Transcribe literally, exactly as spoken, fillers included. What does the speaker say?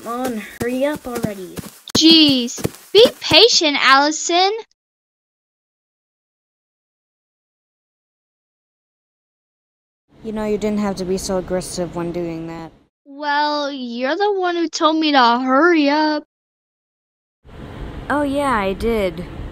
Come on, hurry up already. Jeez, be patient, Allison. You know, you didn't have to be so aggressive when doing that. Well, you're the one who told me to hurry up. Oh yeah, I did.